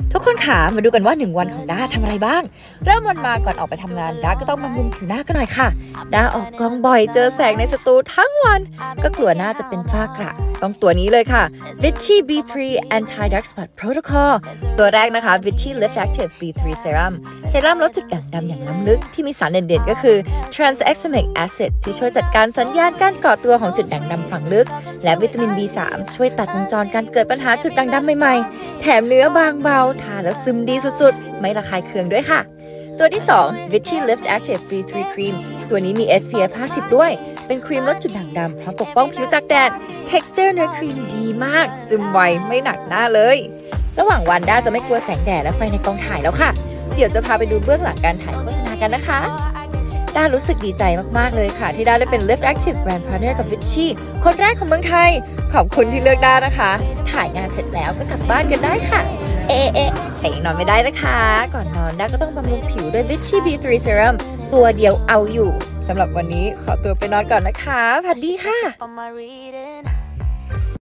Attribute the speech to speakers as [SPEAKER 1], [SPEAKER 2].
[SPEAKER 1] ทุกคนค่ะมาดูกันว่า1วันของด้าทำอะไรบ้างเริ่มวันมาก่อนออกไปทำงานด้าก็ต้องบำรุงผิวหน้ากันหน่อยค่ะด้าออกกองบ่อยเจอแสงในสตูทั้งวันก็กลัวหน้าจะเป็นฝ้ากระต้องตัวนี้เลยค่ะ Vichy B3 Anti Dark Spot Protocol ตัวแรกนะคะ Vichy Lift Active B3 Serum เซรั่มลดจุดด่างดำอย่างล้ำลึกที่มีสารเด่นๆก็คือ Tranexamic Acid ที่ช่วยจัดการสัญญาณการก่อตัวของจุดด่างดำฝังลึกและวิตามิน B3 ช่วยตัดวงจรการเกิดปัญหาจุดด่างดำใหม่ๆแถมเนื้อบางเบาทาแล้วซึมดีสุดๆไม่ระคายเคืองด้วยค่ะตัวที่2 Vichy Lift Active B3 Cream ตัวนี้มี SPF 50 ด้วยเป็นครีมลดจุดด่างดำพร้อมปกป้องผิวจากแดด Texture เนื้อครีมดีมากซึมไวไม่หนักหน้าเลยระหว่างวันด้าจะไม่กลัวแสงแดดและไฟในกองถ่ายแล้วค่ะเดี๋ยวจะพาไปดูเบื้องหลังการถ่ายโฆษณากันนะคะด้ารู้สึกดีใจมากๆเลยค่ะที่ด้าได้เป็น Lift Active Brand Partner กับ Vichy คนแรกของเมืองไทยขอบคุณที่เลือกด้านะคะถ่ายงานเสร็จแล้วก็กลับบ้านกันได้ค่ะแต่ยังนอนไม่ได้นะคะก่อนนอนด้าก็ต้องบำรุงผิวด้วย Vichy B3 Serum ตัวเดียวเอาอยู่สำหรับวันนี้ขอตัวไปนอนก่อนนะคะสวัสดีค่ะ